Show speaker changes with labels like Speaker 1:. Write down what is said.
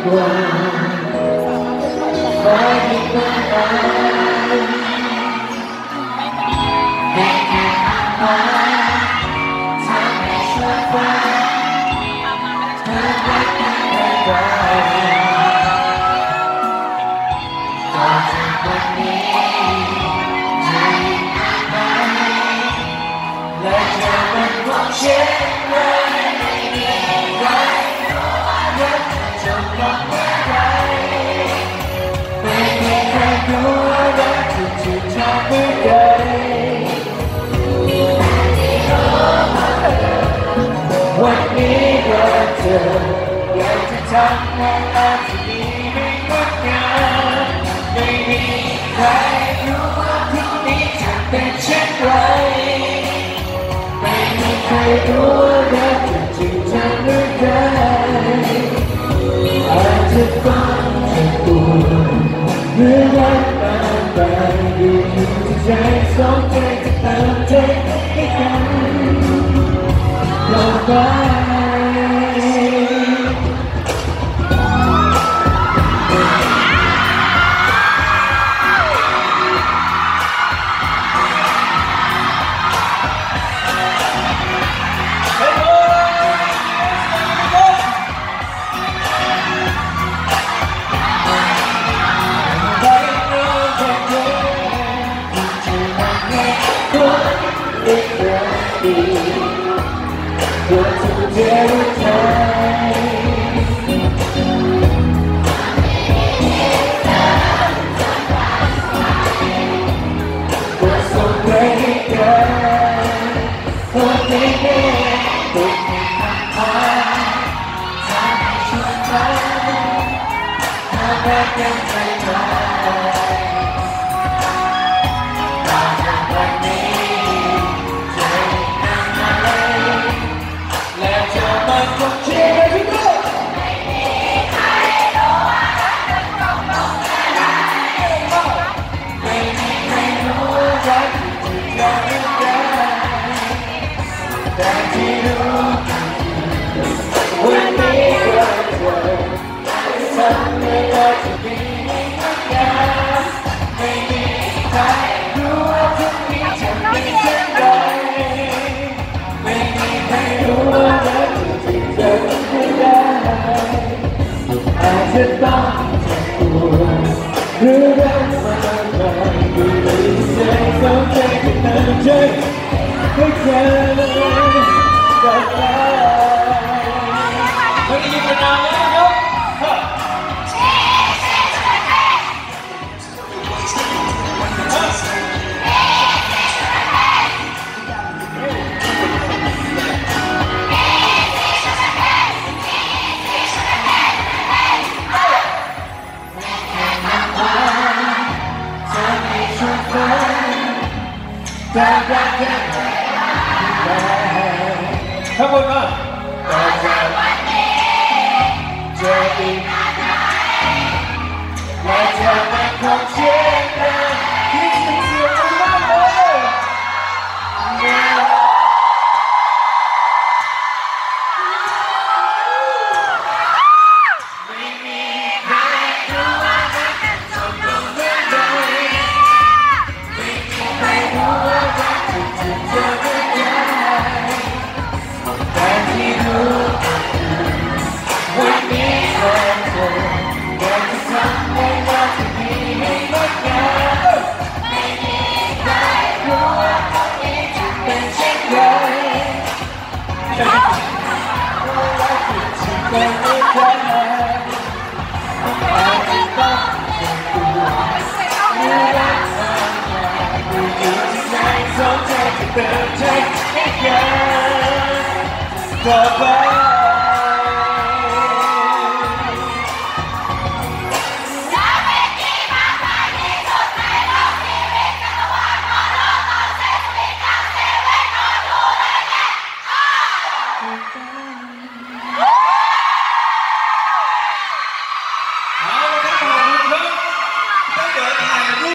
Speaker 1: ว่าฟ้าที่กว้างใหญ่ให้แค่ฟ้าทำให้สวยฟ้าเธอรักกันได้ต่อจากวันนี้จะยิ่งไปและจะเป็นความเช่นไรไม่มีใครรู้ว่ารักจะลงเมื่อไรไม่มีใครรู้ว่ารักจะถูกทำเมื่อใดวันนี้ก็เธออยากจะทำให้รักที่ดีให้งดงามไม่มีใครรู้ว่าพรุ่งนี้จะเป็นเช่นไรไม่มีใครรู้ว่ารักจะถูกทำเมื่อใดอาจจะต้องเจ็บปวดหรือรักบางไปอยู่ที่ใจสองใจจะตามใจให้กันลงไปตัวทุกเดือนไทยตัวส่งไปให้กันตัวนี้ตัวที่ทำมาทำให้ช่วยกันทำให้กันใจมาแต่ที่รู้วันนี้ก็เธอทำให้เราจะดีไม่งดงามไม่มีใครรู้ว่าพรุ่งนี้จะเป็นเช่นไรไม่มีใครรู้ว่ารักจะถูกเจอไม่ได้อาจจะต้องเจ็บปวดหรือรักมากไปอยู่ในใจสองใจที่ตั้งใจให้เธอไม่ได้ยินมานานแล้วครับทั้งหมดมาแต่จากวันนี้จะอีกและจะเป็นความเชื่อกันที่จะเสียใจมากเลยไม่มีใครรู้ว่ารักจะจบลงเมื่อใดไม่มีใครรู้ว่ารักจะถูกเจอเมื่อใดแต่ที่รู้วันนี้ก็เธออยากจะทำให้รักที่ดีให้งดงามไม่มีใครรู้ว่าพรุ่งนี้จะเป็นเช่นไรว่ารักที่ถูกเป็นไม่ได้อาจจะต้องเจ็บปวดหรือรักบางอย่างอยู่ที่ใจสองใจจะเติมใจให้กันต่อไป